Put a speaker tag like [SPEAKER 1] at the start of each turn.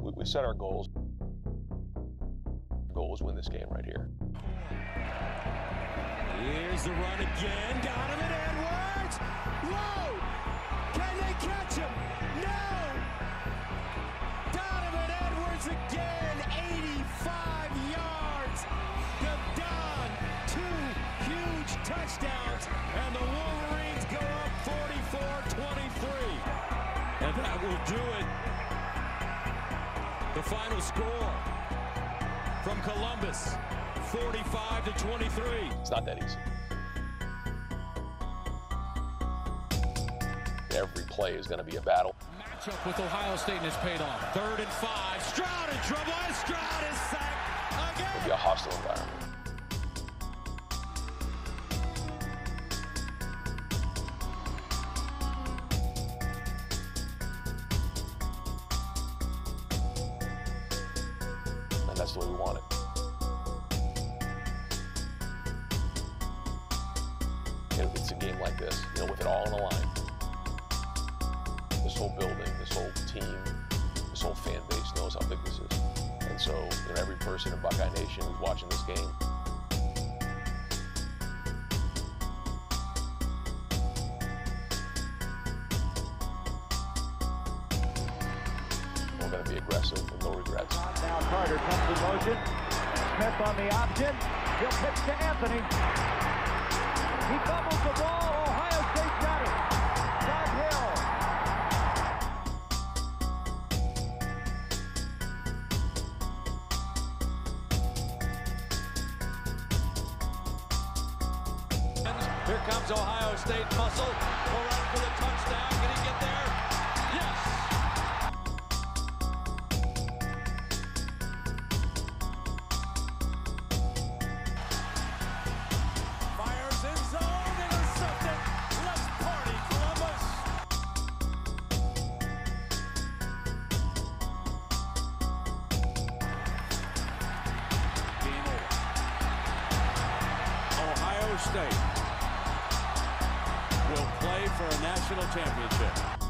[SPEAKER 1] we set our goals. Our goal was win this game right here.
[SPEAKER 2] Here's the run again. Donovan Edwards. Whoa! Can they catch him? No! Donovan Edwards again. 85 yards. The Don. 2 huge touchdowns. And the Wolverines go up 44-23. And that will do it. The final score from Columbus, 45-23.
[SPEAKER 1] It's not that easy. Every play is going to be a battle.
[SPEAKER 3] Matchup with Ohio State has paid off. 3rd and 5. Stroud in trouble. And Stroud is sacked again.
[SPEAKER 1] It'll be a hostile environment. And that's the way we want it. It's a game like this, with it all on the line. This whole building, this whole team, this whole fan base knows how big this is. And so, every person in Buckeye Nation who's watching this game, we're going to be aggressive with no regrets.
[SPEAKER 4] Now Carter comes in motion. Smith on the option. He'll pitch to Anthony. He fumbles the ball. Ohio State got it. Todd Hill.
[SPEAKER 2] Here comes Ohio State muscle. Go right for the touchdown. Can he get there? Yes. Fires in zone. Intercepted. Let's party, Columbus. Game over. Ohio State will play for a national championship.